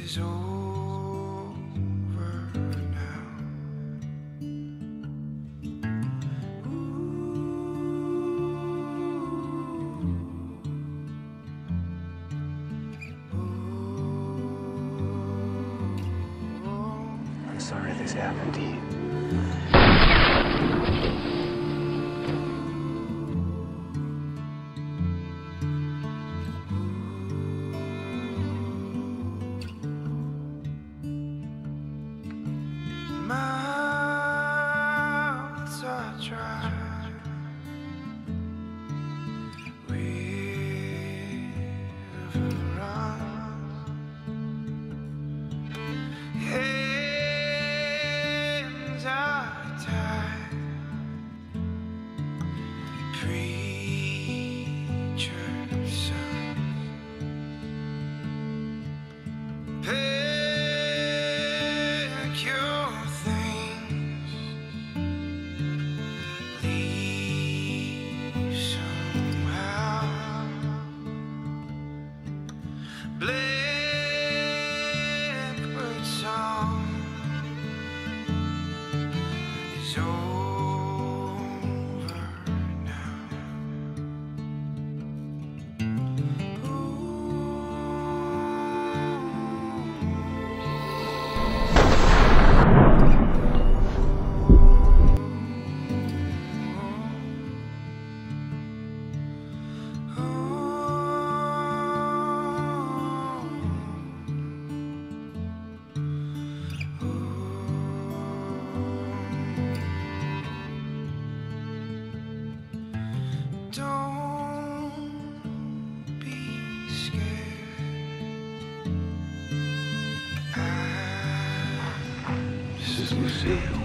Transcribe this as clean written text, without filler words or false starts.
is over now. I'm sorry this happened to you. Mouths are dry. River runs. Hands are tied. Preacher's son. Pack your things. Leave somehow. Blackbird song is over now. Don't be scared. I'm This is Lucille.